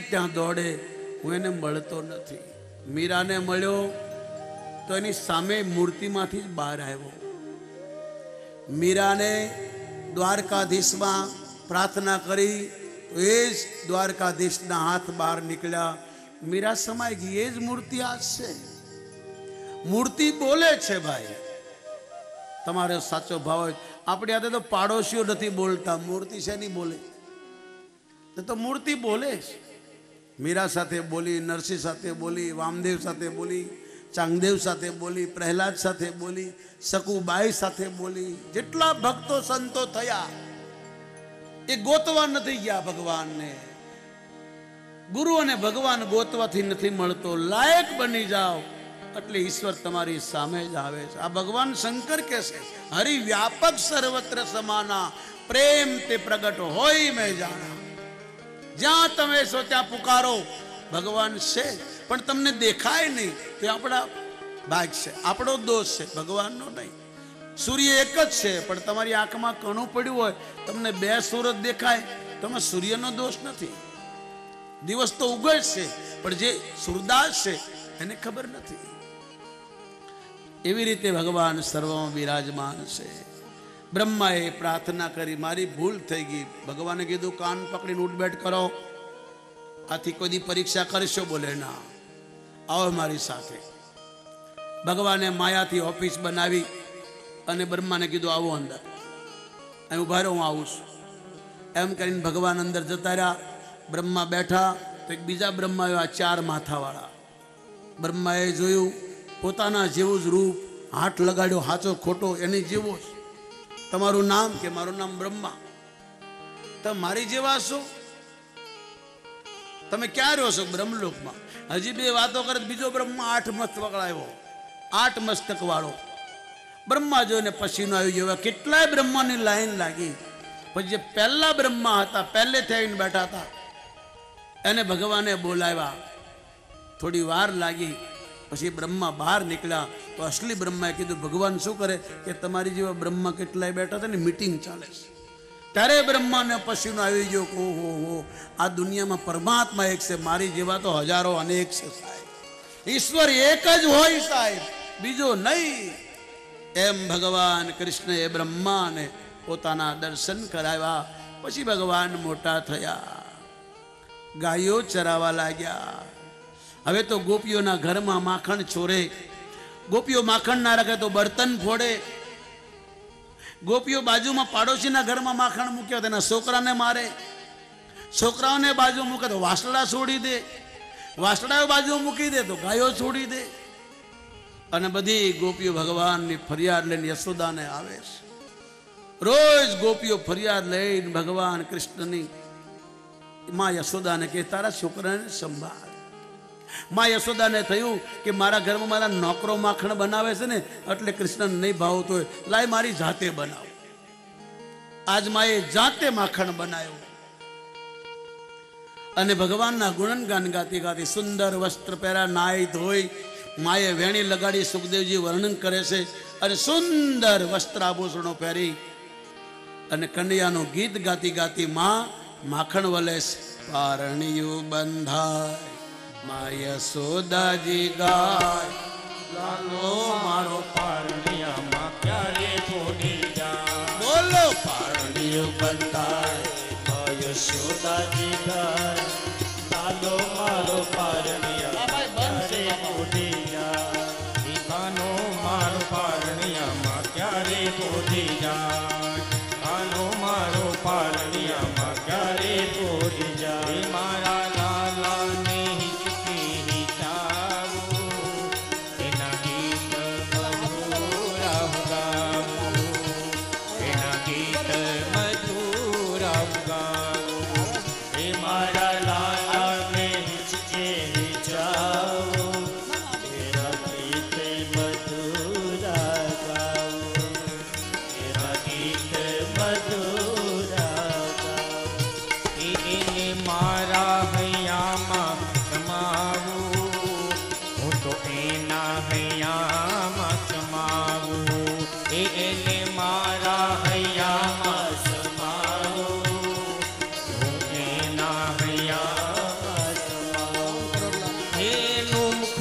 ત્યાં દોડે, હું એને મળતો નથી. મીરાને મળ્યો તો એની સામે મૂર્તિમાંથી જ બહાર આવ્યો. મીરાને દ્વારકાધીશમાં પ્રાર્થના કરી તો એ જ દ્વારકાધીશના હાથ બહાર નીકળ્યા. મીરા સમાઈ ગઈ. એ જ મૂર્તિ આ છે. મૂર્તિ બોલે છે ભાઈ. તમારો સાચો ભાવ હોય. આપણે આ તો પાડોશીઓ નથી બોલતા, મૂર્તિ છે નહીં બોલે. તો મૂર્તિ બોલે છે. મીરા સાથે બોલી, નરસિંહ સાથે બોલી, વામદેવ સાથે બોલી, ચાંગદેવ સાથે બોલી, પ્રહલાદ સાથે બોલી, સકુબાઈ સાથે બોલી. જેટલા ભક્તો સંતો થયા એ ગોતવા નથી ગયા ભગવાનને. ગુરુ અને ભગવાન ગોતવાથી નથી મળતો. લાયક બની જાઓ એટલે ઈશ્વર તમારી સામે જ આવે છે. આ ભગવાન શંકર કહે છે, હરિ વ્યાપક સર્વત્ર સમાના, પ્રેમ તે પ્રગટ હોય મેં જાણા. જ્યાં તમે છો ત્યાં પુકારો, ભગવાન છે પણ તમને દેખાય નહીં. તે આપણા ભાગ છે, આપણો દોષ છે, ભગવાનનો નહીં. સૂર્ય એક જ છે પણ તમારી આંખમાં કણું પડ્યું હોય, તમને બે સૂરજ દેખાય, તમે સૂર્યનો દોષ નથી. દિવસ તો ઉગે જ છે પણ જે સૂરદાસ છે એને ખબર નથી. એવી રીતે ભગવાન સર્વમાં બિરાજમાન છે. બ્રહ્માએ પ્રાર્થના કરી, મારી ભૂલ થઈ ગઈ. ભગવાને કીધું કાન પકડીને ઉઠબેઠ કરો. આથી કોઈ પરીક્ષા કરશો? બોલે ના, આવો મારી સાથે. ભગવાને માયાથી ઓફિસ બનાવી અને બ્રહ્માને કીધું આવો અંદર, અહીં ઉભા રહો, હું આવું છું. એમ કરીને ભગવાન અંદર જતા રહ્યા. બ્રહ્મા બેઠા તો એક બીજા બ્રહ્મા આવ્યા, 4 માથાવાળા. બ્રહ્માએ જોયું પોતાના જેવું જ રૂપ, હાથ લગાડ્યો, હાચો ખોટો એની જેવો જ. તમારું નામ? કે મારું નામ બ્રહ્મા. તમે મારી જેવા છો? તમે ક્યાં રહ્યો છો? બ્રહ્મલોકમાં. હજી 2 વાતો કરે બીજો બ્રહ્મા 8 મસ્તક આવ્યો, 8 મસ્તક વાળો. બ્રહ્મા જોઈને પછીનો આવી ગયો. કેટલાય બ્રહ્માની લાઈન લાગી. પછી જે પહેલા બ્રહ્મા હતા, પહેલે થઈને બેઠા હતા, એને ભગવાને બોલાવ્યા. થોડી વાર લાગી, પછી બ્રહ્મા બહાર નીકળ્યા તો અસલી બ્રહ્માએ કીધું, ભગવાન શું કરે કે તમારી જેવા બ્રહ્મા કેટલાય બેઠા હતા ને, મીટિંગ ચાલે છે. ત્યારે બ્રહ્માને પછીનો આવી ગયો, ઓહો હો, આ દુનિયામાં પરમાત્મા એક છે, મારી જેવા તો હજારો અનેક છે સાહેબ. ઈશ્વર એક જ હોય સાહેબ, બીજો નહીં. એમ ભગવાન કૃષ્ણએ બ્રહ્માને પોતાના દર્શન કરાવ્યા. પછી ભગવાન મોટા થયા, ગાયો ચરાવવા લાગ્યા. હવે તો ગોપીઓના ઘરમાં માખણ ચોરે. ગોપીઓ માખણ ના રાખે તો બર્તન ફોડે. ગોપીઓ બાજુમાં પાડોશીના ઘરમાં માખણ મૂક્યો તેના છોકરાને મારે. છોકરાઓને બાજુ મૂકે તો વાસડા છોડી દે. વાસડાઓ બાજુ મૂકી દે તો ગાયો છોડી દે. અને બધી ગોપીઓ ભગવાનની ફરિયાદ લઈને યશોદાને આવે છે. રોજ ગોપીઓ ફરિયાદ લઈને ભગવાન કૃષ્ણની માં યશોદાને કે તારા છોકરાને સંભાળ. માં યશોદાને થયું કે મારા ઘરમાં મારા નોકરો માખણ બનાવે છે ને, એટલે કૃષ્ણને નહીં ભાવતો હોય, લાય મારી જાતે બનાવ. આજ માએ જાતે માખણ બનાવ્યું. અને ભગવાનના ગુણગાન ગાતી ગાતી સુંદર વસ્ત્ર પહેરા, નાઈ ધોઈ, માએ વેણી લગાડી, સુખદેવજી વર્ણન કરે છે. અને સુંદર વસ્ત્ર આભૂષણો પહેરી અને કન્યાનું ગીત ગાતી ગાતી માં માખણ વલે છે. પારણિયું બંધાય મા યશોદાજી ગાય, લાલો મારો પારણિયામાં ક્યારે થોડી જાય. બોલો પારણિયું બંધાય મા યશોદાજી ગાય, લાલો મારો પારણિયામાં ક્યારે થોડી જાય. કાનો મારો પારણિયામાં ક્યારે થોડી જાય. કાનો મારો પારણિયામાં ક્યારે થોડી જાય. મારા લાલાને હિચકી હિચાવું, એના ગીત મધુર ગાવું, એના ગીત મધુર ગાવું. એ મારા લાલાને હિચકે હિચાવું.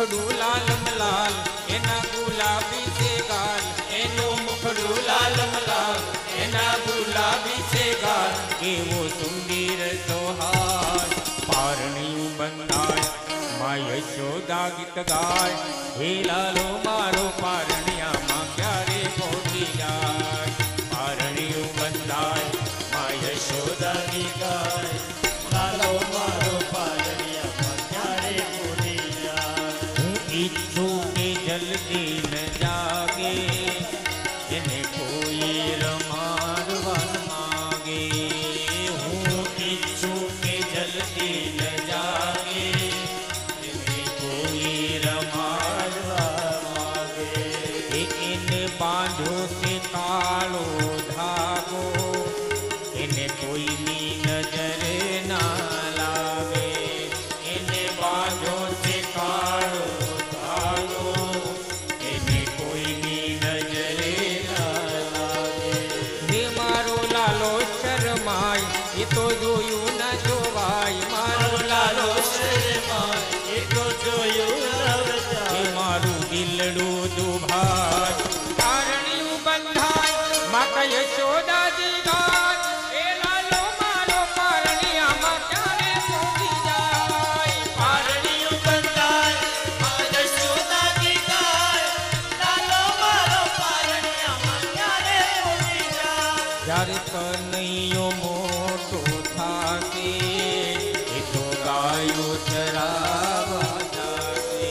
મુખડું લાલમ લાલ એના ગુલાબી છે ગાલ એનું મુખડું લાલમ લાલ એના ગુલાબી છે ગાલ કેવો સુંદર સોહાર પારણિયું બંધાય માં યશોદા ગીત ગાય હે લાલો મારો પારણિયામાં ક્યારે પહોંચી જાય પારણિયું બંધાય માં યશોદા ગીત ગાય લાલો મારો પારણિયામાં ક્યારે પહોંચી જાય હું ઈચ્છું કે જલ્દી ન જાગે એને કોઈ રમાડવા માગે હું ઈચ્છું કે જલ્દી ન જાગે એને કોઈ રમાડવા માગે એને બાંધો છે કાળો ધાગો એને કોઈની નજર ના લાગે એને બાંધો છે કાળો ધાગો એને કોઈની નજર ના લાગે હે મારો લાલો શરમાય એ તો જોયું ના જોવાય મારો લાલો શરમાય એ તો જોયું ના હે મારું દિલડું દુભાય પારણિયું બંધાય માતા યશોદાજી ગાય એ લાલો મારો પારણિયામાં ક્યારે પહોંચી જાય પારણિયું બંધાય માતા યશોદાજી ગાય લાલો મારો પારણિયામાં ક્યારે પહોંચી જાય જ્યારે કનૈયો મોટો થાશે એ તો ગાયો ચરાવવા જાશે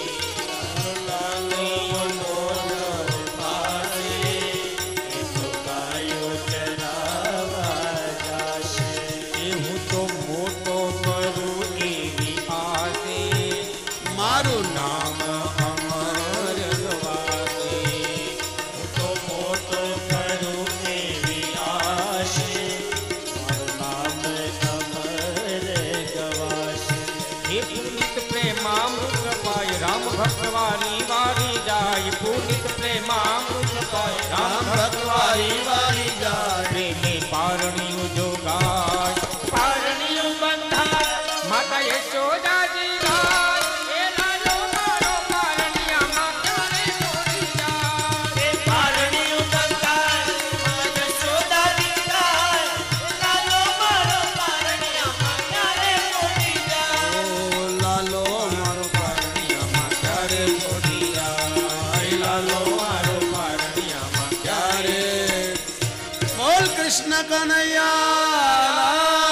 કનૈયો મોટો થાશે એ તો ગાયો ચરાવવા જાશે એ હું તો મોટો કરું એવી આશે મારું નામ અમર ગવાશે હું તો મોટો કરું એવી આશે મારું નામ અમર ગવાશે હે પુનિત પ્રેમામૃત પાય રામ ભક્તવારી વારી જાય પુનિત પ્રેમામૃત પાય રામ ભક્તવારી વારી જાય પ્રેમે પારણિયું જો ગાય પારણિયું બંધાય માતા યશોદાજી ગાય એ લાલો મારો પારણિયામાં ક્યારે પહોંચી જાય એ પારણિયું બંધાય માતા યશોદાજી ગાય લાલો મારો પારણિયામાં ક્યારે પહોંચી જાય ઓ લાલો મારો પારણિયામાં ક્યારે પહોંચી જાય લાલો મારો પારણિયામાં ક્યારે બોલ કૃષ્ણ કનૈયા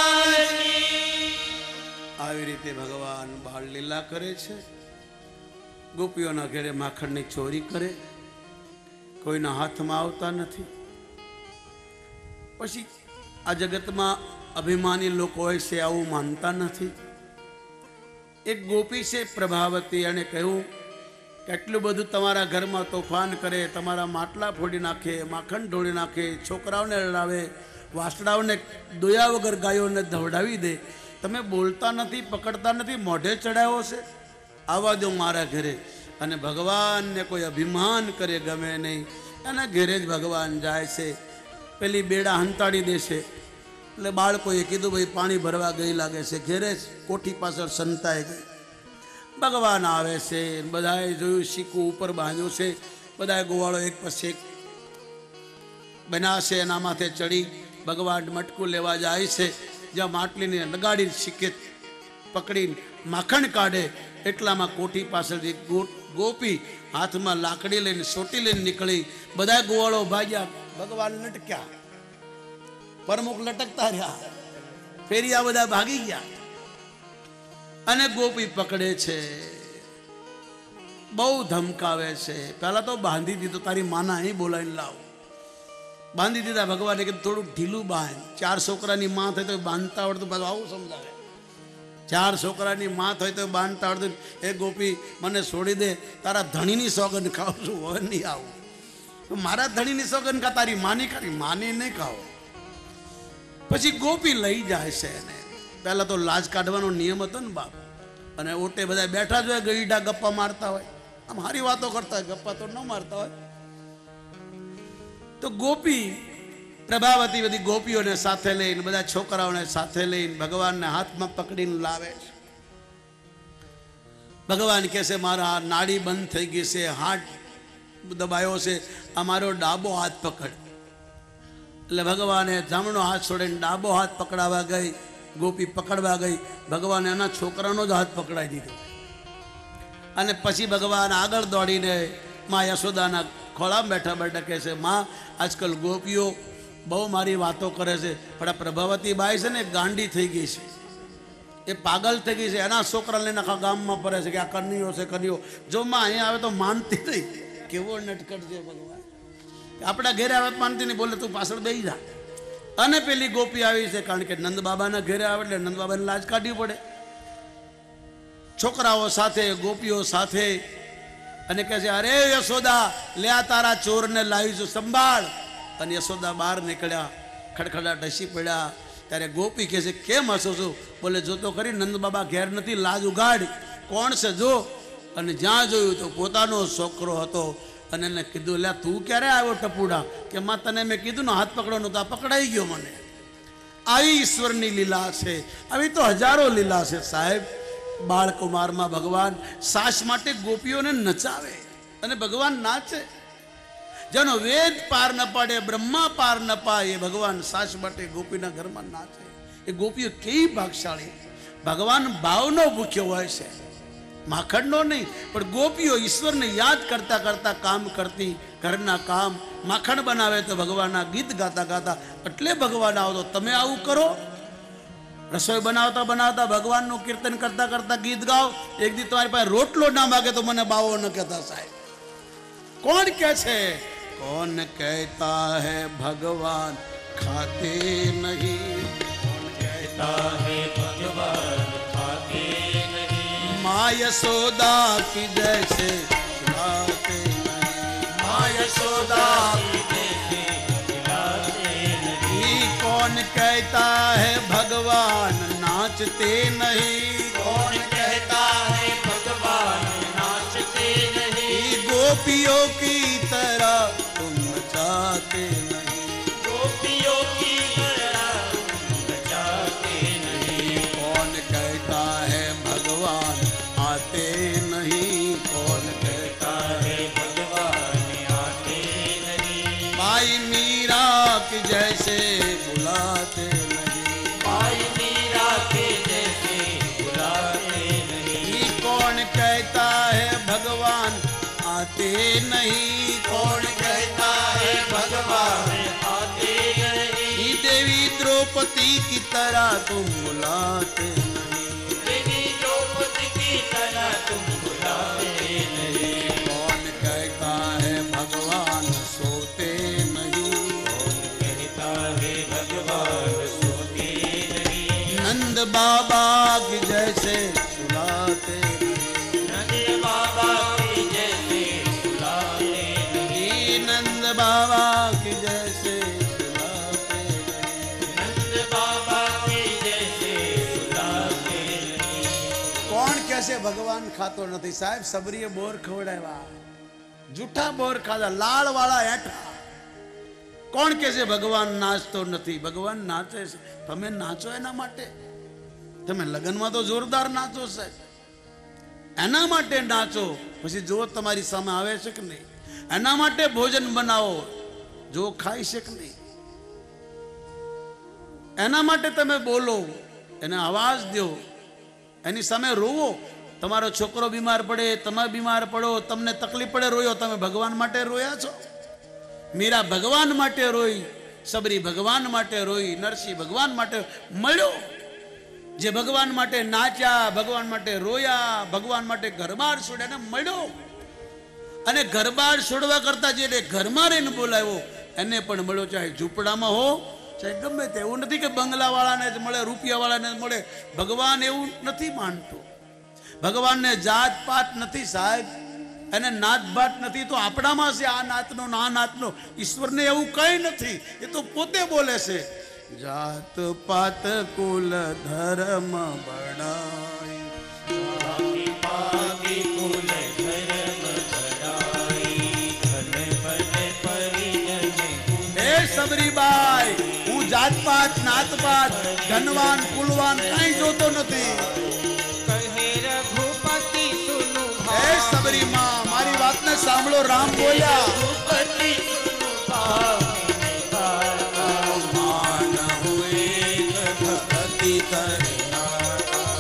આવી રીતે ભગવાન બાળ લીલા કરે છે ગોપીઓના ઘરે માખણની ચોરી કરે કોઈના હાથમાં આવતા નથી પછી આ જગતમાં અભિમાની લોકો હોય છે આવું માનતા નથી એક ગોપી છે પ્રભાવતી એણે કહ્યું કે એટલું બધું તમારા ઘરમાં તોફાન કરે તમારા માટલા ફોડી નાખે માખણ ઢોળી નાખે છોકરાઓને રડાવે વાસડાઓને દોયા વગર ગાયોને ધવડાવી દે તમે બોલતા નથી પકડતા નથી મોઢે ચડાવ્યો છે આવવા દો મારા ઘરે અને ભગવાનને કોઈ અભિમાન કરે ગમે નહીં એના ઘરે જ ભગવાન જાય છે પેલી બેડા હંતાડી દેશે એટલે બાળકોએ કીધું ભાઈ પાણી ભરવા ગઈ લાગે છે ઘેરે જ કોઠી પાછળ સંતાઈ ગઈ ભગવાન આવે છે બધાએ જોયું શીકું ઉપર બાંધ્યું છે બધાએ ગોવાળો એક પછી એક બનાવશે એના માથે ચડી ભગવાન મટકું લેવા જાય છે જ્યાં માટલીને લગાડી શીકે પકડીને માખણ કાઢે એટલામાં કોઠી પાછળથી ગોપી હાથમાં લાકડી લઈને સોટી લઈને નીકળી બધા ગોવાળો ભાગ્યા ભગવાન લટક્યા પ્રમુખ લટકતા રહ્યા ફેરિયા બધા ભાગી ગયા અને ગોપી પકડે છે બહુ ધમકાવે છે પહેલા તો બાંધી દીધો તારી માના અહીં બોલાવીને લાવ બાંધી દીધા ભગવાને કીધું થોડું ઢીલું બાંધ 4 છોકરાની માં થાય તો બાંધતા આવડતું પાછું આવું સમજાવે 4 છોકરાની માં થાય તો બાંધતા આવડતું એ ગોપી મને છોડી દે તારા ધણીની સોગંદ ખાવ છું હવે નહીં આવું મારા ધણીની સોગંદ ખા તારી માની ખારી માની નહીં ખાઓ પછી ગોપી લઈ જાય છે એને પહેલા તો લાજ કાઢવાનો નિયમ હતો ને બાપ અને ઓટે બધા બેઠા જ હોય ગઈડા ગપ્પા મારતા હોય આમ હારી વાતો કરતા હોય ગપ્પા તો ન મારતા હોય તો ગોપી પ્રભાવતી બધી ગોપીઓને સાથે લઈને બધા છોકરાઓને સાથે લઈને ભગવાનને હાથમાં પકડીને લાવે છે ભગવાન કહે છે મારા નાડી બંધ થઈ ગઈ છે, હાથ દબાયો છે, આ મારો ડાબો હાથ પકડ. એટલે ભગવાને જમણો હાથ છોડીને ડાબો હાથ પકડાવા ગઈ. ગોપી પકડવા ગઈ, ભગવાને એના છોકરાનો જ હાથ પકડાઈ દીધો. અને પછી ભગવાન આગળ દોડીને માં યશોદાના ખોળામાં બેઠા બેઠા કહે છે, માં આજકાલ ગોપીઓ બહુ મારી વાતો કરે છે, પણ આ પ્રભાવતી બાઈ છે ને ગાંડી થઈ ગઈ છે, એ પાગલ થઈ ગઈ છે. એના છોકરા લઈને આખા ગામમાં ફરે છે કે આ કન્યો છે કન્યો. જો માં અહીંયા આવે તો માનતી નહીં. કેવો નટકટ છે ભગવાન. આપણા ઘેરે આવે માનતી નહીં, બોલે તું પાછળ બેસી જા. અને પેલી ગોપી આવી છે, કારણ કે નંદ બાબાના ઘેરે આવે એટલે નંદ બાબાને લાજ કાઢવી પડે. છોકરાઓ સાથે, ગોપીઓ સાથે, અને કહે છે અરે યશોદા, લે આ તારા ચોરને લાવી છું, સંભાળ. અને યશોદા બહાર નીકળ્યા, ખડખડા ઢસી પડ્યા. ત્યારે ગોપી કહે છે કેમ હસો છો? બોલે જો તો ખરી, નંદ બાબા ઘેર નથી, લાજ ઉગાડ, કોણ છે જો. અને જ્યાં જોયું તો પોતાનો છોકરો હતો. અને એને કીધું લે તું ક્યારે આવ્યો ટપુડા? કે માં તને મેં કીધું ને હાથ પકડવાનું, તો આ પકડાઈ ગયો મને. આવી ઈશ્વરની લીલા છે. આવી તો હજારો લીલા છે સાહેબ. બાળકુમારમાં ભગવાન સાસ માટે ગોપીઓને નચાવે અને ભગવાન નાચે. જેનો વેદ પાર ન પાડે, બ્રહ્મા પાર ન પાય, એ ભગવાન સાસ માટે ગોપીના ઘરમાં નાચે. એ ગોપીઓ કેવી ભાગશાળી. ભગવાન ભાવનો ભૂખ્યો હોય છે, માખણનો નહીં. પણ ગોપીઓ ઈશ્વરને યાદ કરતા કરતા કામ કરતી, ઘરના કામ. માખણ બનાવે તો ભગવાનના ગીત ગાતા ગાતા. એટલે ભગવાન આવો તો તમે આવું કરો. રસોઈ બનાવતા બનાવતા ભગવાનનું કીર્તન કરતા કરતા ગીત ગાઓ. એક દી તમારી પાસે રોટલો ના માગે તો મને બાવો ન કહેતા સાહેબ. કોણ કહે છે? कौन कहता है भगवान खाते नहीं, कौन कहता है भगवान खाते नहीं, माँ यशोदा की जैसे खिलाते नहीं, माँ यशोदा की जैसे खिलाते नहीं, कौन कहता है भगवान नाचते नहीं, कौन कहता है भगवान नाचते नहीं, गोपियों की तरह तुम नचाते नहीं, गोपियों की तरह तुम नचाते नहीं, कौन कहता है भगवान आते नहीं, कौन कहता है भगवान आते नहीं, भाई मीरा की जैसे बुलाते नहीं, भाई मीरा के जैसे बुलाते नहीं, कौन कहता है भगवान आते नहीं, कौन कहता है भगवान आते नहीं, देवी द्रौपदी की तरह तुम बुलाते नहीं, देवी द्रौपदी की तरह तुम बुलाते नहीं, कौन कहता है भगवान सोते नहीं, कौन कहता है भगवान सोते नहीं, नंद बाबा की जैसे सुलाते नहीं, नंद बाबा की जैसे सुलाते नहीं, नंद बाबा की जैसे सुलाते नहीं, नंद बाबा की जैसे सुलाते नहीं, કોણ કહેશે ભગવાન ખાતો નથી? સાહેબ સબરીએ બોર ખવડાવ્યા, જૂઠા બોર ખાધા, લાળ વાળા એઠા. કોણ કહેશે ભગવાન નાચતો નથી? ભગવાન નાચે છે. તમે નાચો એના માટે. તમે લગ્નમાં તો જોરદાર નાચો સાહેબ, એના માટે નાચો. પછી જો તમારી સામે આવે છે કે નહીં, એના માટે ભોજન બનાવો, જો ખાઈ છે કે નહીં, એના માટે તમે બોલો, એને અવાજ દો, એની સામે રોવો. તમારો છોકરો બીમાર પડે, તમે બીમાર પડો, તમને તકલીફ પડે, રોયો. તમે ભગવાન માટે રોયા છો? મીરા ભગવાન માટે રોઈ, સબરી ભગવાન માટે રોઈ, નરસિંહ ભગવાન માટે મળ્યો. જે ભગવાન માટે નાચ્યા, ભગવાન માટે રોયા, ભગવાન માટે ઘરબાર છોડ્યા, એને મળ્યો. અને ઘરબાર છોડવા કરતા જે ઘરમાં રહીને બોલાવ્યો એને પણ મળ્યો. ચાહે ઝૂંપડામાં હો, ચાહે ગમે તે. એવું નથી કે બંગલાવાળાને જ મળે, રૂપિયાવાળાને જ મળે. ભગવાન એવું નથી માનતો. ભગવાનને જાત પાત નથી સાહેબ, એને નાત ભાત નથી. તો આપણામાં છે આ નાતનો આ નાતનો. ઈશ્વરને એવું કંઈ નથી, એ તો પોતે બોલે છે. જાત પાત કુલ ધર્મ બડાઈ, पागी पागी कुल धर्म बड़ाई, धन बन परिजन હે સબરીબાઈ, હું જાત પાત નાત પાત ધનવાન કુલવાન કાંઈ જોતો નથી. कहे रघुपति सुन સાંભળો રામ બોલ્યા રઘુપતિ પાવને ગાતા માન હુએ ભક્તિ કરનાર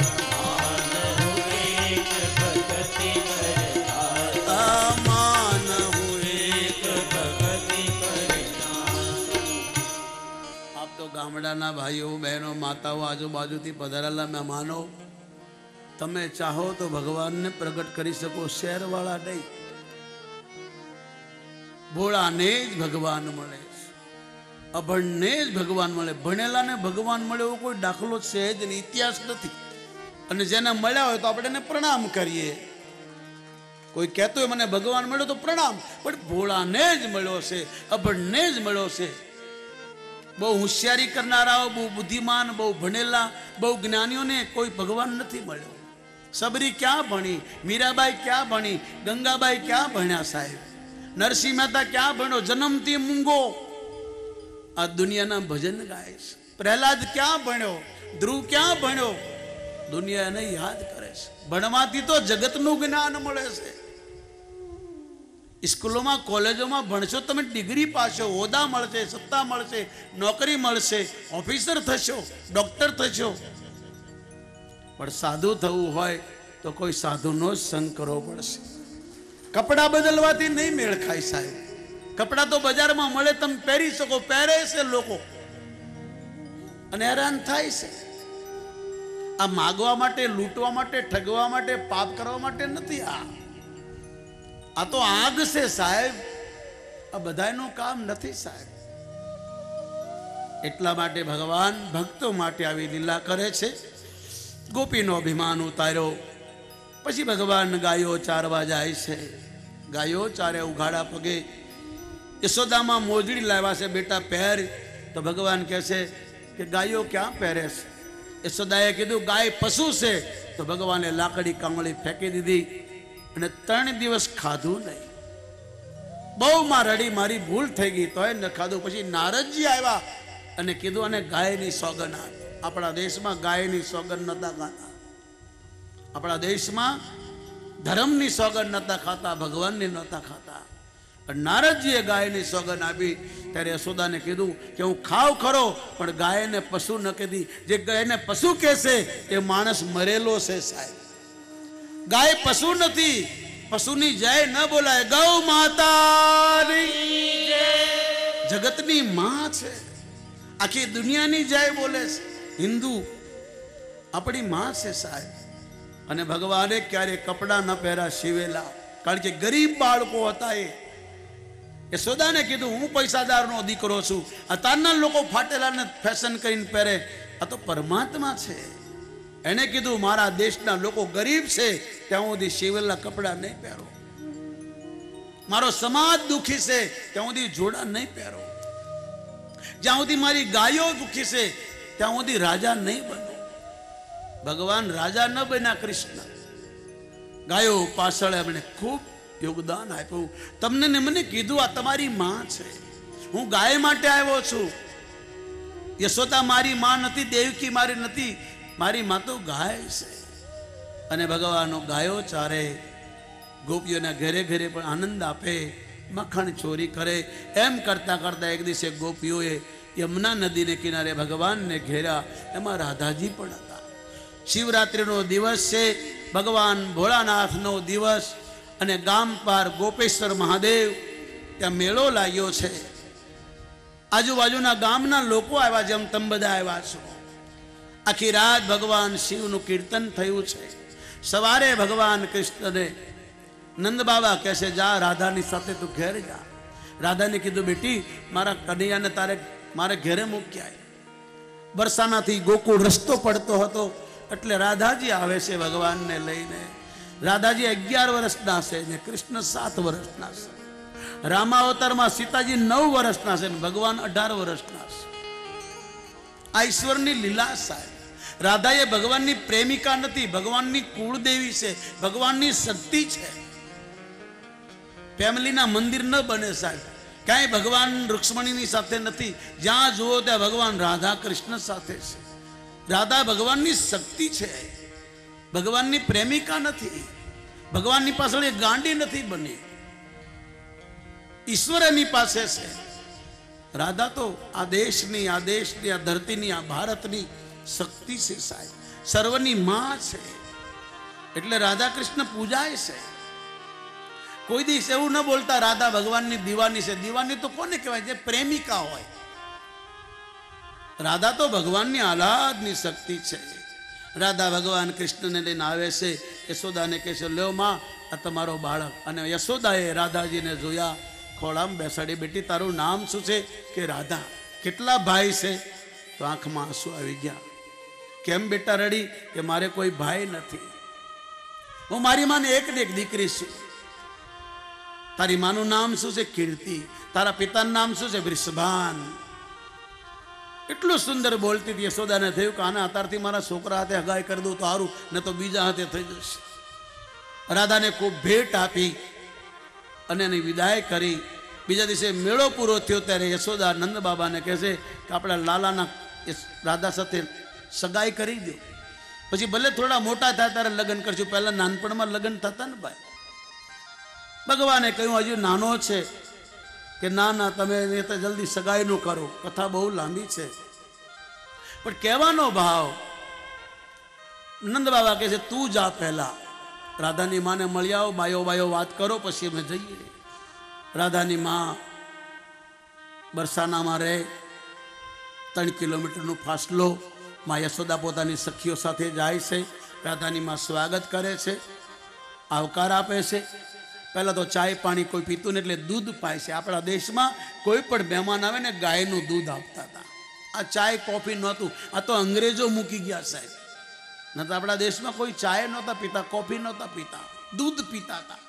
ભગતિ કરતા માન હુએ ભગતિ કરતા આપ તો ગામડાના ભાઈઓ બહેનો માતાઓ આજુબાજુથી પધારેલા મહેમાનો તમે ચાહો તો ભગવાનને પ્રગટ કરી શકો શહેરવાળા નહીં ભોળાને જ ભગવાન મળે અભણને જ ભગવાન મળે ભણેલાને ભગવાન મળે એવો કોઈ દાખલો છે જ નહીં ઇતિહાસ નથી અને જેને મળ્યા હોય તો આપણે એને પ્રણામ કરીએ કોઈ કહેતો હોય મને ભગવાન મળ્યો તો પ્રણામ પણ ભોળાને જ મળ્યો છે અભણને જ મળ્યો છે બહુ હોશિયારી કરનારાઓ બહુ બુદ્ધિમાન બહુ ભણેલા બહુ જ્ઞાનીઓને કોઈ ભગવાન નથી મળ્યો સબરી ક્યાં ભણી મીરાબાઈ ક્યાં ભણી ગંગાબાઈ ક્યાં ભણ્યા સાહેબ નરસિંહ મહેતા ક્યાં ભણ્યો જન્મથી મૂંગો આ દુનિયાના ભજન ગાય છે પ્રહલાદ ક્યાં ભણ્યો ધ્રુવ ક્યાં ભણ્યો દુનિયા એને યાદ કરે છે ભણવાથી તો જગતનું જ્ઞાન મળે છે સ્કૂલોમાં કોલેજોમાં ભણશો તમે ડિગ્રી પાશો હોદ્દા મળશે સત્તા મળશે નોકરી મળશે ઓફિસર થશો ડોક્ટર થશો પણ સાધુ થવું હોય તો કોઈ સાધુનો જ સંગ કરવો પડશે કપડાં બદલવાથી નહીં મેળ ખાય સાહેબ કપડાં તો બજારમાં મળે તમે પહેરી શકો પહેરે છે લોકો અને હેરાન થાય છે આ માગવા માટે લૂંટવા માટે ઠગવા માટે પાપ કરવા માટે નથી આ તો આગ છે સાહેબ આ બધાનું કામ નથી સાહેબ એટલા માટે ભગવાન ભક્તો માટે આવી લીલા કરે છે ગોપીનો અભિમાન ઉતાર્યો પછી ભગવાન ગાયો ચારવા જાય છે ગાયો ચારે ઉઘાડા પગે યશોદામાં મોજડી લાવ્યા છે બેટા પહેર તો ભગવાન કહે છે કે ગાયો ક્યાં પહેરે છે યશોદાએ કીધું ગાય પશુ છે તો ભગવાને લાકડી કાંગળી ફેંકી દીધી અને 3 દિવસ ખાધું નહીં બહુ માં રડી મારી ભૂલ થઈ ગઈ તોય ન ખાધું પછી નારદજી આવ્યા અને કીધું અને ગાયની સોગન આપ આપણા દેશમાં ગાયની સોગન નતા ખાતા આપણા દેશમાં ધર્મની સોગન નતા ખાતા ભગવાનની નતા ખાતા નારદજીએ ગાયની સોગન આપી ત્યારે યશોદાને કીધું કે હું ખાવ ખરો પણ ગાયને પશુ ન કીધી જે ગાયને પશુ કહેશે એ માણસ મરેલો છે સાહેબ ગાય પશુ નથી પશુની જય ન બોલાય ગૌ માતાની જગતની માં છે આખી દુનિયાની જય બોલે છે હિન્દુ આપણી માં છે સાહેબ અને ભગવાને ક્યારે કપડાં ન પહેર્યા શિવેલા કારણ કે ગરીબ બાળકો હતા એ યશોદાને કીધું હું પૈસાદારનો દીકરો છું અત્યારના લોકો ફાટેલાને ફેશન કરીને પહેરે આ તો પરમાત્મા છે એને કીધું મારા દેશના લોકો ગરીબ છે ત્યાં સુધી શિવેલા કપડાં નહીં પહેરો મારો સમાજ દુખી છે ત્યાં સુધી જોડા નહીં પહેરો જ્યાં સુધી મારી ગાયો દુખી છે ત્યાં સુધી રાજા નહીં બનો ભગવાન રાજા ન બન્યા કૃષ્ણ ગાયો પાછળ એમણે ખૂબ યોગદાન આપ્યું તમને ને મને કીધું આ તમારી માં છે હું ગાય માટે આવ્યો છું યશોદા મારી માં નથી દેવકી મારી નથી મારી માં તો ગાય છે અને ભગવાનનો ગાયો ચારે ગોપીઓના ઘરે ઘરે પણ આનંદ આપે મખણ ચોરી કરે એમ કરતા કરતા એક દિવસે ગોપીઓએ યમુના નદીને કિનારે ભગવાનને ઘેર્યા એમાં રાધાજી પણ હતા શિવરાત્રિનો દિવસ છે ભગવાન ભોળાનાથનો દિવસ અને ગામ પાર ગોપેશ્વર મહાદેવ ત્યાં મેળો લાગ્યો છે આજુબાજુના ગામના લોકો આવ્યા જેમ તમે બધા આવ્યા છો આખી રાત ભગવાન શિવનું કીર્તન થયું છે સવારે ભગવાન કૃષ્ણને નંદ બાબા કહેશે જા રાધાની સાથે તું ઘેર જા રાધાને કીધું બેટી મારા કનૈયાને તારે મારે ઘેરે મૂક્યા બરસાનાથી ગોકુળ રસ્તો પડતો હતો એટલે રાધાજી આવે છે ભગવાનને લઈને રાધાજી 11 વર્ષના છે ને કૃષ્ણ 7 વર્ષના છે રામાવતારમાં સીતાજી 9 વર્ષના છે ને ભગવાન 18 વર્ષના છે આ ઈશ્વરની લીલા સાહેબ રાધા એ ભગવાનની પ્રેમિકા નથી ભગવાનની કુળદેવી છે ભગવાનની શક્તિ છે ફેમિલીના મંદિર ન બને સાહેબ ક્યાંય ભગવાન રૂક્ષ્મણીની સાથે નથી જ્યાં જુઓ ત્યાં ભગવાન રાધા કૃષ્ણ સાથે છે રાધા ભગવાનની શક્તિ છે ભગવાનની પ્રેમિકા નથી ભગવાનની પાછળ એ ગાંડી નથી બની ઈશ્વર એની પાસે છે. રાધા તો આ દેશની, આ ધરતીની, આ ભારતની શક્તિ છે સાહેબ, સર્વની માં છે. એટલે રાધા કૃષ્ણ પૂજાય છે. કોઈ દિવસ એવું ન બોલતા રાધા ભગવાનની દીવાની છે. દીવાની તો કોને કહેવાય? જે પ્રેમિકા હોય. રાધા તો ભગવાનની આહલાદની શક્તિ છે. રાધા ભગવાન કૃષ્ણને લઈને આવે છે. યશોદાને કહે છે, લ્યો માં, આ તમારો બાળક. અને યશોદાએ રાધાજીને જોયા, ખોળામાં બેસાડી, બેટી તારું નામ શું છે? કે રાધા. કેટલા ભાઈ છે? તો આંખમાં આંસુ આવી ગયા. કેમ બેટા રડી? કે મારે કોઈ ભાઈ નથી, હું મારી માને એક ને એક દીકરી છું. તારી માનું નામ શું છે? કીર્તિ. તારા પિતાનું નામ શું છે? વૃષભાન. એટલું સુંદર બોલતી હતી. યશોદાને થયું કે આને અત્યારથી મારા છોકરા હાથે હગાઈ કરી દઉં તો સારું, ને તો બીજા હાથે થઈ જશે. રાધાને ખૂબ ભેટ આપી અને એની વિદાય કરી. બીજા દિવસે મેળો પૂરો થયો ત્યારે યશોદા નંદ બાબાને કહે છે કે આપણા લાલાના રાધા સાથે સગાઈ કરી દો, પછી ભલે થોડા મોટા થાય ત્યારે લગ્ન કરશું, પહેલા નાનપણમાં લગ્ન થતા ને ભાઈ. ભગવાને કહ્યું હજુ નાનો છે કે ના ના તમે તો જલ્દી સગાઈ નું કરો, કથા બહુ લાંબી છે. પણ કહેવાનો ભાવ, નંદ બાબા કહે છે તું જા, પહેલા રાધાની માને મળી આવો, બાયો વાત કરો, પછી અમે જઈએ. રાધાની માં બરસાનામાં રહે, 3 કિલોમીટરનો ફાસલો. માં યશોદા પોતાની સખીઓ સાથે જાય છે. રાધાની માં સ્વાગત કરે છે, આવકાર આપે છે. પહેલાં તો ચાય પાણી કોઈ પીતું ને એટલે દૂધ પાય છે. આપણા દેશમાં કોઈ પણ મહેમાન આવે ને ગાયનું દૂધ આપતા હતા. આ ચાય કોફી નહોતું, આ તો અંગ્રેજો મૂકી ગયા સાહેબ. ન તો આપણા દેશમાં કોઈ ચાય નહોતા પીતા, કોફી નહોતા પીતા, દૂધ પીતા હતા.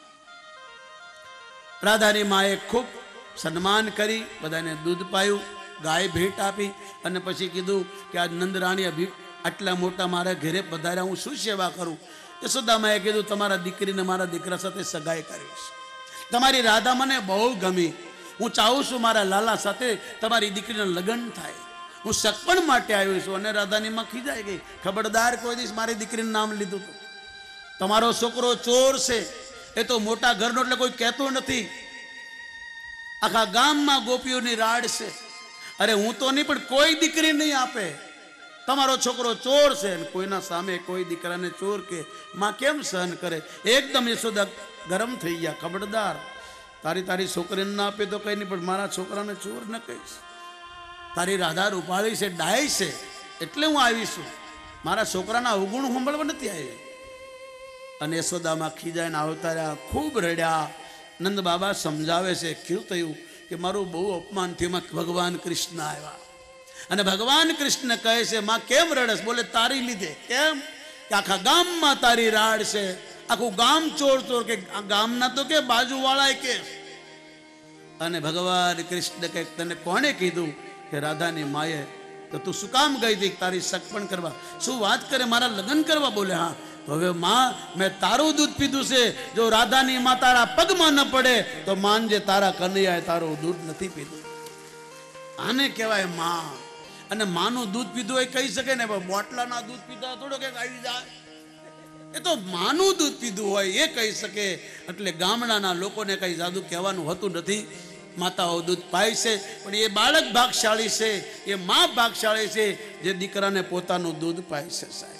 રાધાની માએ ખૂબ સન્માન કરી, બધાને દૂધ પાયું, ગાય ભેટ આપી, અને પછી કીધું કે આજ નંદરાણી આટલા મોટા મારા ઘરે પધાર્યા, હું શું સેવા કરું? યશોદામાએ કીધું તમારા દીકરીને મારા દીકરા સાથે સગાઈ કરીશ. તમારી રાધા મને બહુ ગમી, હું ચાહું છું મારા લાલા સાથે તમારી દીકરીના લગ્ન થાય, હું સગપણ માટે આવ્યો છું. અને રાધાની માં ખીજાઈ ગઈ, ખબરદાર, કોઈ દિવસ મારી દીકરીનું નામ લીધું તો તમારો છોકરો ચોર છે, એ તો મોટા ઘરનો એટલે કોઈ કહેતું નથી, આખા ગામમાં ગોપીઓની રાડ છે. અરે હું તો નહીં, પણ કોઈ દીકરી નહીં આપે. તમારો છોકરો ચોર છે, કોઈના સામે કોઈ દીકરાને ચોર કે માં કેમ સહન કરે? એકદમ યશોદા ગરમ થઈ ગયા, ખબરદાર, તારી છોકરીને ના આપે તો કઈ નહીં, પણ મારા છોકરાને ચોર ન કહીશ. તારી રાધા રૂપાળી છે, ડાય છે, એટલે હું આવીશું, મારા છોકરાના અવગુણ સાંભળવા નથી આવી. અને યશોદામાં ખીજાઈને આવતા રહ્યા, ખૂબ રડ્યા. નંદ બાબા સમજાવે છે, શું થયું? કે મારું બહુ અપમાન થયું, ભગવાન કૃષ્ણ આવ્યા. અને ભગવાન કૃષ્ણ કહે છે માં કેમ રડસ? બોલે તારી લીધે. કેમ? કે આખા ગામમાં તારી રાડ છે, આખું ગામ ચોર ચોર, કે ગામના તો કે બાજુવાળા કે. અને ભગવાન કૃષ્ણ કહે તને કોણે કીધું? કે રાધાની માએ. તો તું શું કામ ગઈ હતી? તારી સગપણ કરવા. શું વાત કરે? મારા લગ્ન કરવા. બોલે હા. તો હવે માં મેં તારું દૂધ પીધું છે, જો રાધાની માં તારા પગમાં ન પડે તો માનજે તારા કનૈયાએ તારું દૂધ નથી પીધું. આને કહેવાય માં. અને માનું દૂધ પીધું એ કહી શકે ને, બોટલાના દૂધ પીધા થોડો કે આવી જાય, એ તો માનું દૂધ પીધું હોય એ કહી શકે. એટલે ગામડાના લોકોને કઈ જાદુ કહેવાનું હોતું નથી. માતાઓ દૂધ પાય છે, પણ એ બાળક ભાગશાળી છે, એ માં ભાગશાળી છે જે દીકરાને પોતાનું દૂધ પાય છે સાહેબ.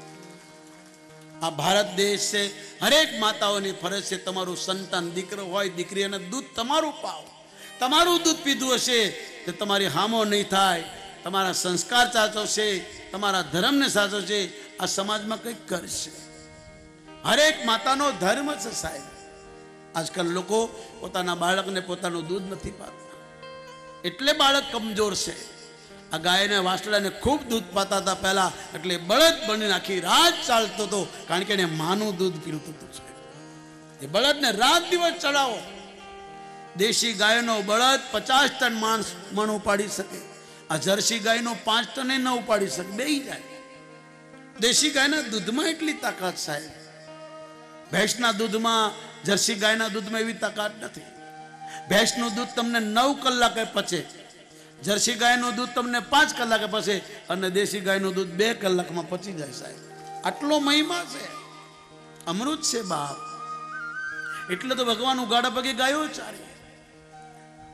આ ભારત દેશ છે, હરેક માતાઓની ફરજ છે, તમારું સંતાન દીકરો હોય દીકરી, અને દૂધ તમારું પાવ. તમારું દૂધ પીધું હશે તો તમારી હામો નહીં થાય, તમારા સંસ્કાર સાચવશે, તમારા ધર્મને સાચવશે, આ સમાજમાં કંઈક કરશે. હરેક માતાનો ધર્મ છે સાહેબ. આજકાલ લોકો પોતાના બાળકને પોતાનું દૂધ નથી પાતા, એટલે બાળક કમજોર છે. આ ગાયને વાસડાને ખૂબ દૂધ પાતા હતા પહેલા, એટલે બળદ બનીને આખી રાત ચાલતો હતો, કારણ કે એને માનું દૂધ પીતું હતું. એ બળદને રાત દિવસ ચડાવો. દેશી ગાયનો બળદ 50 ટન મણ ઉપાડી શકે, આ જર્સી ગાયનો 5 ટન ન ઉપાડી શકે, બેહી જાય. દેશી ગાયના દૂધમાં એટલી તાકાત સાહેબ. ભેંસના દૂધમાં, જર્સી ગાયના દૂધમાં એવી તાકાત નથી. ભેંસનું દૂધ તમને 9 કલાકે પચે, જર્સી ગાયનું દૂધ તમને 5 કલાકે પચે, અને દેશી ગાયનું દૂધ 2 કલાકમાં પચી જાય સાહેબ. આટલો મહિમા છે, અમૃત છે બાપ. એટલે તો ભગવાન ઉગાડા પગે ગાયો ચારી.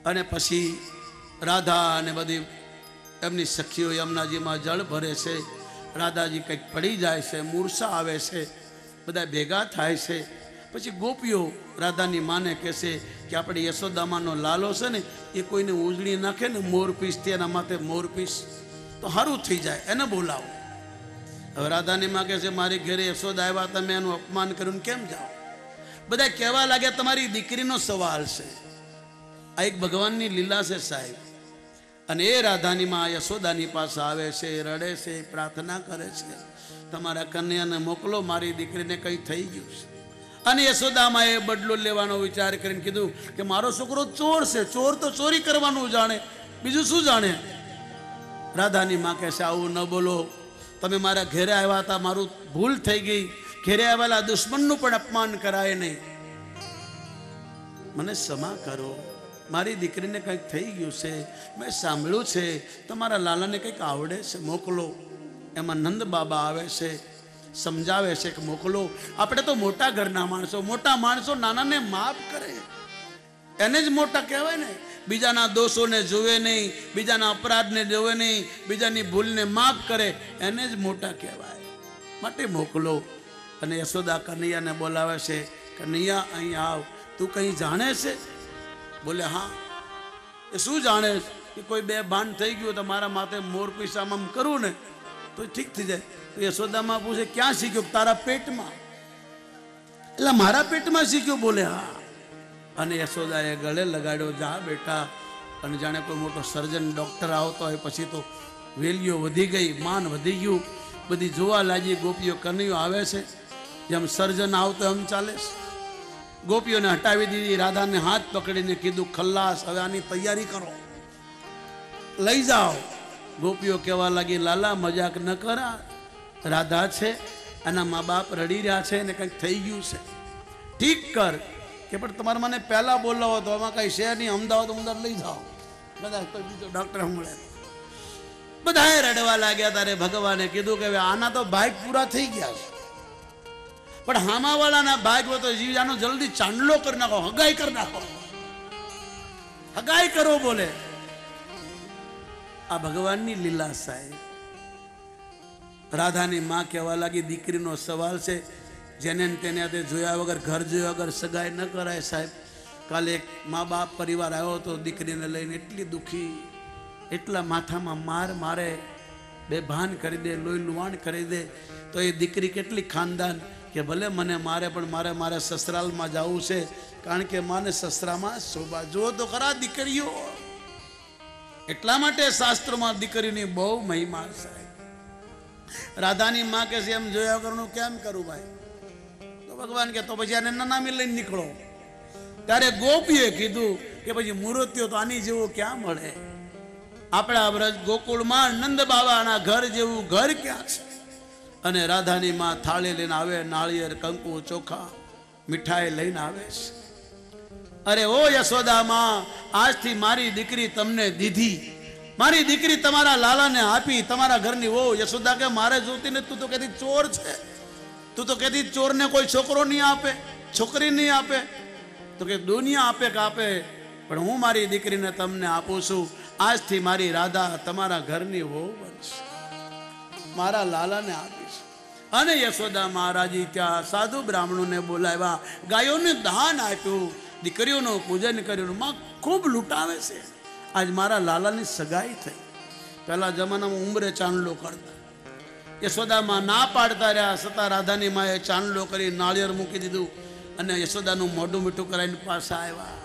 અને પછી રાધા અને બધી એમની સખીઓ યમુનાજીમાં જળ ભરે છે. રાધાજી કંઈક પડી જાય છે, મૂર્છા આવે છે, બધા ભેગા થાય છે. પછી ગોપીઓ રાધાની માને કહેશે કે આપણે યશોદામાનો લાલો છે ને એ કોઈને ઉજળી નાખે ને મોરપીસથી, એના માથે મોરપીસ તો સારું થઈ જાય, એને બોલાવો. હવે રાધાની માં કહે છે મારી ઘરે યશોદા આવ્યા, તમે એનું અપમાન કર્યું કેમ જાઓ? બધા કહેવા લાગ્યા તમારી દીકરીનો સવાલ છે. આ એક ભગવાનની લીલા છે સાહેબ. અને એ રાધાની માં યશોદાની પાસે આવે છે, રડે છે, પ્રાર્થના કરે છે, તમારા કન્યાને મોકલો, મારી દીકરીને કંઈ થઈ ગયું છે. અને યશોદામાં એ બદલો લેવાનો વિચાર કરીને કીધું કે મારો છોકરો ચોર છે, ચોર તો ચોરી કરવાનું જાણે, બીજું શું જાણે? રાધાની માં કહે છે આવું ન બોલો, તમે મારા ઘેરે આવ્યા હતા, મારું ભૂલ થઈ ગઈ, ઘેરે આવેલા દુશ્મનનું પણ અપમાન કરાય નહીં, મને ક્ષમા કરો, મારી દીકરીને કંઈક થઈ ગયું છે, મેં સાંભળ્યું છે તમારા લાલાને કંઈક આવડે છે, મોકલો. એમાં નંદ બાબા આવે છે, સમજાવે છે કે મોકલો. આપણે તો મોટા ઘરના માણસો, મોટા માણસો નાનાને માફ કરે, એને જ મોટા કહેવાય ને. બીજાના દોષોને જોવે નહીં, બીજાના અપરાધને જોવે નહીં, બીજાની ભૂલને માફ કરે, એને જ મોટા કહેવાય, માટે મોકલો. અને યશોદા કનૈયાને બોલાવે છે, કનૈયા અહીં આવ, તું કંઈ જાણે છે? બોલે હા. એ શું જાણે કે કોઈ બે ભાન થઈ ગયું તો મારા માથે મોર પૈસામાં કરું ને તો ઠીક થઈ જાય. તો યશોદામાં પૂછે ક્યાં શીખ્યો? તારા પેટમાં. એટલે મારા પેટમાં શીખ્યો? બોલે હા. અને યશોદાએ ગળે લગાડ્યો, જા બેટા. અને જાણે કોઈ મોટો સર્જન ડૉક્ટર આવતો હોય. પછી તો વેલીઓ વધી ગઈ, માન વધી ગયું, બધી જોવા લાગી. ગોપીઓ કનૈયો આવે છે, જેમ સર્જન આવતો એમ ચાલે છે. ગોપીઓને હટાવી દીધી. રાધાને હાથ પકડીને કીધું ખલ્લાસ, હવે આની તૈયારી કરો, લઈ જાઓ. ગોપીઓ કહેવા લાગી લાલા મજાક ન કરા, રાધા છે, એના મા બાપ રડી રહ્યા છે ને કંઈક થઈ ગયું છે, ઠીક કર. કે પણ તમારે મને પહેલા બોલાવો તો આમાં કઈ છે નહીં, અમદાવાદ લઈ જાઓ, બધા કોઈ બીજો ડૉક્ટર મળે. બધાએ રડવા લાગ્યા. તારે ભગવાને કીધું કે હવે આના તો ભાગ પૂરા થઈ ગયા છે, પણ હામાવાળાના ભાગ હોય તો જીવજાનો જલ્દી ચાંદલો કરી નાખો, હગાઈ કરી નાખો, હગાઈ કરો. બોલે આ ભગવાનની લીલા સાહેબ. રાધાની માં કહેવા લાગી દીકરીનો સવાલ છે, જેને તેને તે જોયા વગર, ઘર જોયા વગર સગાઈ ન કરાય સાહેબ. કાલે એક મા બાપ પરિવાર આવ્યો હતો દીકરીને લઈને, એટલી દુઃખી, એટલા માથામાં માર મારે, બેભાન કરી દે, લોહી લુવાણ કરી દે. તો એ દીકરી કેટલી ખાનદાન કે ભલે મને મારે પણ મારે સસરાલમાં જવું છે, કારણ કે માને સસરામાં શોભા. જો તો ખરા દીકરીઓ, એટલા માટે શાસ્ત્રોમાં દીકરીની બહુ મહિમા છે. રાધાની માં કે છે એમ જોયા વગરનું કેમ કરું ભાઈ? તો ભગવાન કે તો પછી આને નનામી લઈને નીકળો. ત્યારે ગોપીએ કીધું કે પછી મૂર્તિઓ તો આની જેવું ક્યાં મળે? આપણા વ્રજ ગોકુળમાં નંદ બાબાના ઘર જેવું ઘર ક્યાં છે? અને રાધાની માં થાળી લઈને આવે, નાળિયેર, કંકુ, ચોખા, મીઠાઈ લઈને આવે છે. અરે ઓ યશોદામાં, આજથી મારી દીકરી તમને દીધી, મારી દીકરી તમારા લાલાને આપી, તમારા ઘરની. ઓ યશોદા કે મારે જોતી ને, તું તો કહેતી ચોર છે, તું તો કહેતી ચોરને કોઈ છોકરો નહીં આપે, છોકરી નહીં આપે. તો કે દુનિયા આપે કે આપે, પણ હું મારી દીકરીને તમને આપું છું. આજથી મારી રાધા તમારા ઘરની વહુ બનશે, મારા લાલાને આપીશ. અને યશોદા મહારાજી ત્યાં સાધુ બ્રાહ્મણોને બોલાવ્યા, ગાયોને દાન આપ્યું, દીકરીઓનું પૂજન કર્યું. માં ખૂબ લૂંટાવે છે. આજ મારા લાલાની સગાઈ થઈ. પહેલા જમાનામાં ઉંમરે ચાંદલો કરતા, યશોદામાં ના પાડતા રહ્યા છતાં રાધાની માએ ચાંદલો કરી નાળિયેર મૂકી દીધું અને યશોદાનું મોઢું મીઠું કરાવીને પાછા આવ્યા.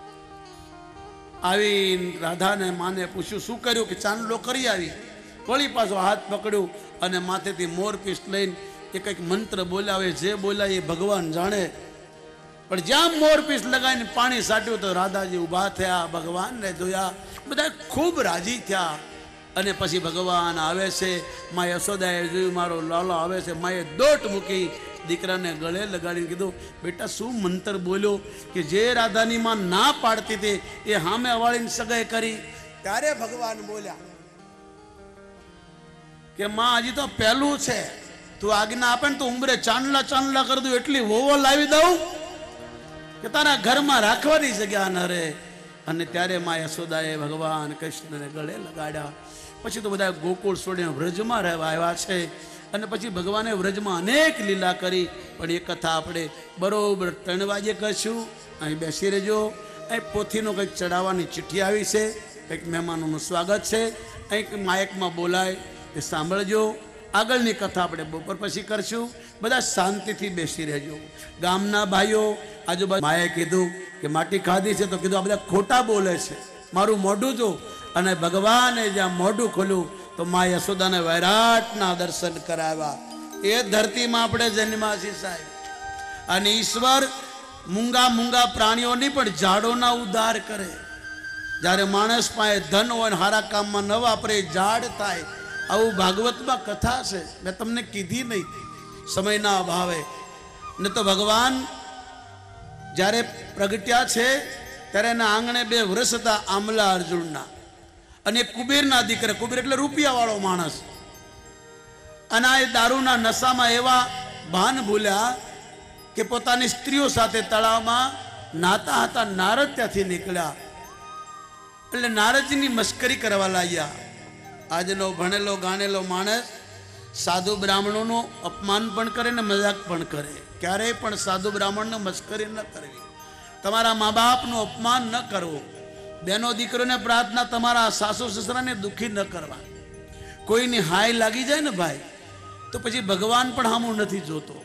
આવી રાધાને માને પૂછ્યું શું કર્યું? કે ચાંદલો કરી આવી. વળી પાછો હાથ પકડ્યું અને માથેથી મોરપીસ લઈને એ કંઈક મંત્ર બોલાવે, જે બોલાય એ ભગવાન જાણે. પણ જ્યાં મોરપીસ લગાવીને પાણી સાટ્યું તો રાધાજી ઊભા થયા, ભગવાનને જોયા, બધા ખૂબ રાજી થયા. અને પછી ભગવાન આવે છે. મા યશોદાએ જોયું મારો લાલો આવે છે. માએ દોટ મૂકી, દીકરાને ગળે લગાડીને કીધું બેટા શું મંત્ર બોલ્યો? કે જે રાધાની માં ના પાડતી હતી એ સામે વાળીને સગાઈ કરી. ત્યારે ભગવાન બોલ્યા કે માં હજી તો પહેલું છે, તું આજ્ઞા આપે ને તો ઉંમરે ચાંદલા ચાંદલા કરી દઉં, એટલી વોવો લાવી દઉં કે તારા ઘરમાં રાખવાની જગ્યા ન રહે. અને ત્યારે માં યશોદાએ ભગવાન કૃષ્ણને ગળે લગાડ્યા. પછી તો બધા ગોકુળ છોડીને વ્રજમાં રહેવા આવ્યા છે. અને પછી ભગવાને વ્રજમાં અનેક લીલા કરી. પણ એ કથા આપણે બરોબર 3 વાગે કરશું. અહીં બેસી રહેજો. અહીં પોથીનો કંઈક ચડાવવાની ચિઠ્ઠી આવી છે, કંઈક મહેમાનોનું સ્વાગત છે, કંઈક માયકમાં બોલાય એ સાંભળજો. આગળની કથા આપણે બપોર પછી કરશું. બધા શાંતિથી બેસી રહેજો. ગામના ભાઈઓ આજુબાજુ માએ કીધું કે માટી ખાધી છે, તો કીધું આ બધા ખોટા બોલે છે, મારું મોઢું જો. અને ભગવાને જ્યાં મોઢું ખોલ્યું તો મા યશોદાને વૈરાટના દર્શન કરાવ્યા. એ ધરતીમાં આપણે જન્મ્યા છીએ સાહેબ. અને ઈશ્વર મૂંગા પ્રાણીઓની પણ ઝાડોના ઉદ્ધાર કરે. જ્યારે માણસ પાસે ધન હોય ને સારા કામમાં ન વાપરે, ઝાડ થાય. આવું ભાગવતમાં કથા છે, મેં તમને કીધી નહીં સમયના અભાવે. ને તો ભગવાન જ્યારે પ્રગટ્યા છે ત્યારે એના આંગણે 2 વૃષ હતા, આમલા અર્જુનના. અને કુબેરના દીકરા, કુબેર એટલે રૂપિયાવાળો માણસ. અને આ દારૂના નશામાં એવા ભાન ભૂલ્યા કે પોતાની સ્ત્રીઓ સાથે તળાવમાં નાતા હતા. નારદ ત્યાંથી નીકળ્યા એટલે નારદજીની મસ્કરી કરવા લાગ્યા. આજનો ભણેલો ગાણેલો માણસ સાધુ બ્રાહ્મણોનું અપમાન પણ કરે ને મજાક પણ કરે. ક્યારેય પણ સાધુ બ્રાહ્મણને મસ્કરી ન કરવી. તમારા મા બાપનું અપમાન ન કરવું. બેનો દીકરોને પ્રાર્થના, તમારા સાસુ સસરાને દુઃખી ન કરવા. કોઈની હાય લાગી જાય ને ભાઈ, તો પછી ભગવાન પણ હામું નથી જોતો.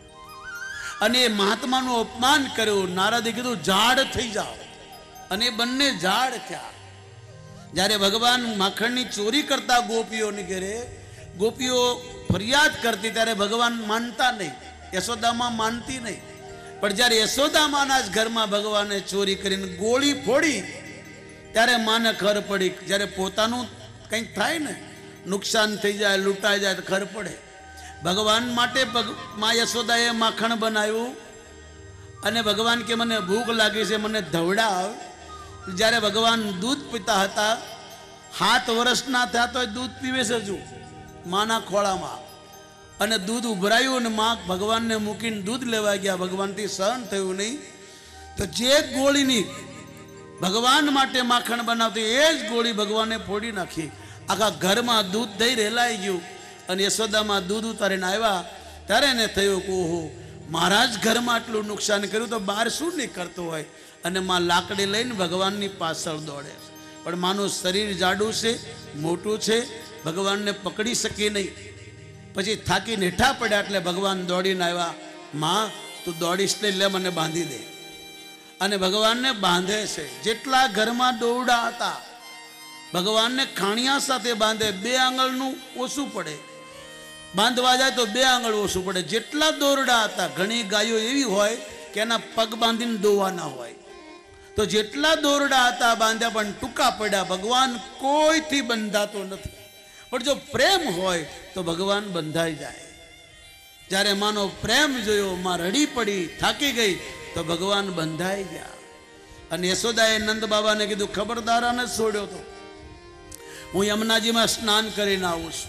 અને એ મહાત્માનું અપમાન કર્યું. નારદે કીધું ઝાડ થઈ જાઓ. અને બંને ઝાડ થયા. જ્યારે ભગવાન માખણની ચોરી કરતા ગોપીઓની ઘરે ગોપીઓ ફરિયાદ કરતી, ત્યારે ભગવાન માનતા નહીં, યશોદામાં માનતી નહીં. પણ જ્યારે યશોદામાના જ ઘરમાં ભગવાને ચોરી કરીને ગોળી ફોડી, ત્યારે માને ખબર પડી. જ્યારે પોતાનું કંઈક થાય ને, નુકસાન થઈ જાય, લૂંટાઈ જાય તો ખબર પડે. ભગવાન માટે મા યશોદાએ માખણ બનાવ્યું. અને ભગવાન કે મને ભૂખ લાગી છે, મને ધવડાવ. જ્યારે ભગવાન દૂધ પીતા હતા, 7 વર્ષના થયા તો દૂધ પીવે છે હજુ માના ખોળામાં. અને દૂધ ઉભરાયું અને મા ભગવાનને મૂકીને દૂધ લેવા ગયા. ભગવાનથી સહન થયું નહીં. તો જે ગોળીની ભગવાન માટે માખણ બનાવતી, એ જ ગોળી ભગવાને ફોડી નાખી. આખા ઘરમાં દૂધ દહીં રેલાઈ ગયું. અને યશોદામાં દૂધ ઉતારીને આવ્યા ત્યારે એને થયું કે ઓહો, મારા જ ઘરમાં આટલું નુકસાન કર્યું તો બહાર શું નહીં કરતો હોય. અને માં લાકડી લઈને ભગવાનની પાછળ દોડે. પણ માનું શરીર જાડું છે, મોટું છે, ભગવાનને પકડી શકી નહીં. પછી થાકીને હેઠા પડ્યા એટલે ભગવાન દોડીને આવ્યા. માં તું દોડીશ નહીં, લે મને બાંધી દે. અને ભગવાનને બાંધે છે. જેટલા ઘરમાં દોરડા હતા ભગવાનને ખાણિયા સાથે બાંધે. 2 આંગળનું ઓછું પડે, બાંધવા જાય તો 2 આંગળ ઓછું પડે. જેટલા દોરડા હતા, ઘણી ગાયો એવી હોય કે એના પગ બાંધીને દોવાના હોય. તો જેટલા દોરડા હતા બાંધ્યા, પણ ટૂંકા પડ્યા. ભગવાન કોઈથી બંધાતો નથી. પણ જો પ્રેમ હોય તો ભગવાન બંધાઈ જાય. જ્યારે માનો પ્રેમ જોયો, માં રડી પડી, થાકી ગઈ, તો ભગવાન બંધાઈ ગયા. અને યશોદાએ નંદ બાબાને કીધું ખબરદાર આને છોડ્યો તો હું યમુનાજીમાં સ્નાન કરીને આવું છું.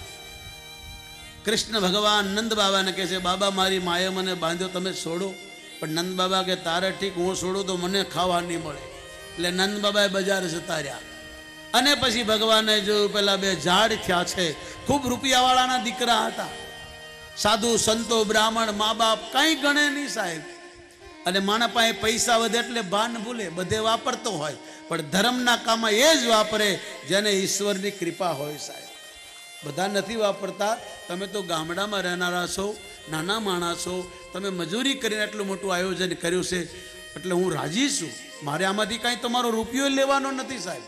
કૃષ્ણ ભગવાન નંદ બાબાને કહે છે બાબા મારી માએ મને બાંધ્યો, તમે છોડો. પણ નંદ બાબા કે તારે ઠીક, હું છોડું તો મને ખાવા નહીં મળે. એટલે નંદ બાબાએ બજાર જતા રહ્યા. અને પછી ભગવાને જોયું પેલા 2 ઝાડ થયા છે. ખૂબ રૂપિયાવાળાના દીકરા હતા. સાધુ સંતો બ્રાહ્મણ મા બાપ કંઈ ગણે નહીં સાહેબ. અને માણા પાસે પૈસા વધે એટલે ભાન ભૂલે, બધે વાપરતો હોય. પણ ધર્મના કામમાં એ જ વાપરે જેને ઈશ્વરની કૃપા હોય સાહેબ. બધા નથી વાપરતા. તમે તો ગામડામાં રહેનારા છો, નાના માણસ છો, તમે મજૂરી કરીને એટલું મોટું આયોજન કર્યું છે, એટલે હું રાજી છું. મારે આમાંથી કાંઈ તમારો રૂપિયો લેવાનો નથી સાહેબ.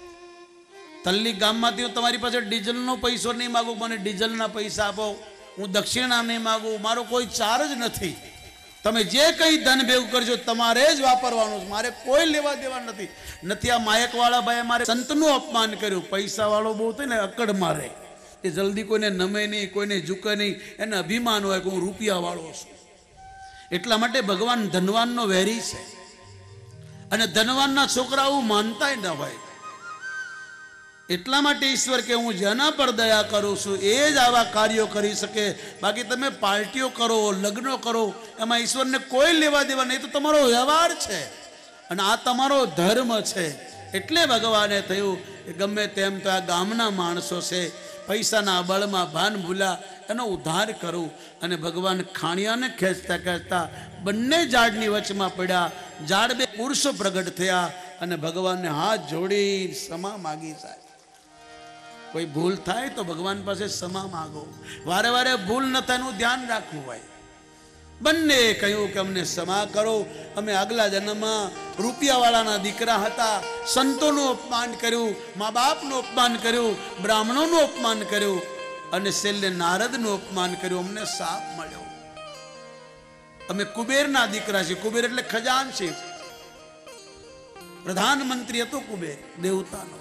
તલ્લી ગામમાંથી હું તમારી પાસે ડીઝલનો પૈસો નહીં માગું, મને ડીઝલના પૈસા આપો. હું દક્ષિણા નહીં માગું, મારો કોઈ ચાર્જ નથી. તમે જે કંઈ ધન ભેગું કરજો તમારે જ વાપરવાનું છે, મારે કોઈ લેવા દેવા નથી. આ માયકવાળા ભાઈએ મારે સંતનું અપમાન કર્યું. પૈસાવાળો બહુ થાય ને અકડ મારે, એ જલ્દી કોઈને નમે નહીં, કોઈને ઝૂકે નહીં. એને અભિમાન હોય કે હું રૂપિયાવાળો છું. એટલા માટે ભગવાન ધનવાનનો વેરી છે. અને ધનવાનના છોકરાઓ માનતાય ન હોય. એટલા માટે ઈશ્વર કે હું જેના પર દયા કરું છું એ જ આવા કાર્યો કરી શકે. બાકી તમે પાર્ટીઓ કરો, લગ્નો કરો, એમાં ઈશ્વરને કોઈ લેવા દેવા નહીં. તો તમારો વ્યવહાર છે અને આ તમારો ધર્મ છે. એટલે ભગવાને થયું કે ગમે તેમ તો આ ગામના માણસો છે, પૈસાના બળમાં ભાન ભૂલા, એનો ઉદ્ધાર કરું. અને ભગવાન ખાણિયાને ખેંચતા ખેંચતા બંને ઝાડની વચમાં પડ્યા. ઝાડ બે પુરુષો પ્રગટ થયા અને ભગવાનને હાથ જોડી ક્ષમા માગી. સાહેબ, કોઈ ભૂલ થાય તો ભગવાન પાસે ક્ષમા માગો. વારે વારે ભૂલ ન થાય એનું ધ્યાન રાખવું હોય. બંને કહ્યું કે અમને ક્ષમા કરો, અમે આગલા જન્મમાં રૂપિયાવાળાના દીકરા હતા, સંતોનું અપમાન કર્યું, મા બાપનું અપમાન કર્યું, બ્રાહ્મણોનું અપમાન કર્યું અને છેલ્લે નારદનું અપમાન કર્યું. અમને શાપ મળ્યો. અમે કુબેરના દીકરા છીએ. કુબેર એટલે ખજાનચી, પ્રધાનમંત્રી હતો કુબેર, દેવતાનો.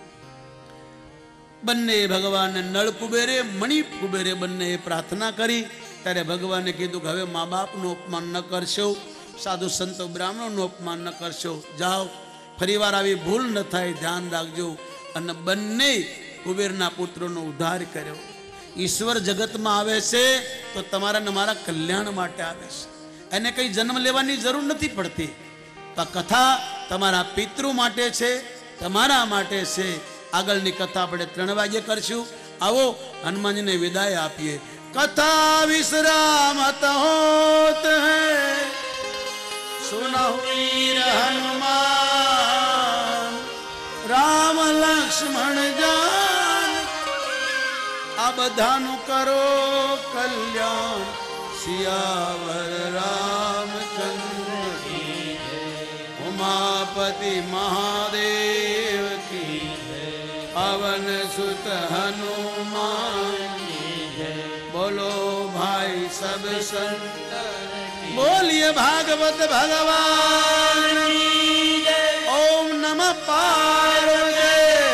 બંને ભગવાનને નળ કુબેરે, મણિ કુબેરે બંને પ્રાર્થના કરી. ત્યારે ભગવાને કીધું કે હવે મા બાપનું અપમાન ન કરશો, સાધુ સંતો બ્રાહ્મણોનું અપમાન ન કરશો, જાઓ, ફરીવાર આવી ભૂલ ન થાય, ધ્યાન રાખજો. અને બંને કુબેરના પુત્રોનો ઉદ્ધાર કર્યો. ઈશ્વર જગતમાં આવે છે તો તમારા ને મારા કલ્યાણ માટે આવે છે. એને કંઈ જન્મ લેવાની જરૂર નથી પડતી. તો આ કથા તમારા પિતૃ માટે છે, તમારા માટે છે. આગળની કથા આપણે 3 વાગે કરશું. આવો હનુમાનજીને વિદાય આપીએ. कथा विश्रामत होत है सुनहु वीर हनुमान राम लक्ष्मण जान अब धानु करो कल्याण सियावर रामचंद्र की उमापति महादेव की पवन सुत हनुमान बोलो भाई सब संत बोलिए भागवत भगवान ओम नमः पार्वती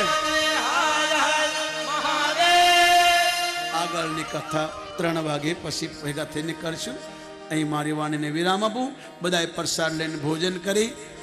આગળની કથા 3 વાગે પછી ભેગા થઈને કરશું. અહીં મારી વાણીને વિરામ આપું. બધાએ પ્રસાદ લઈને ભોજન કરી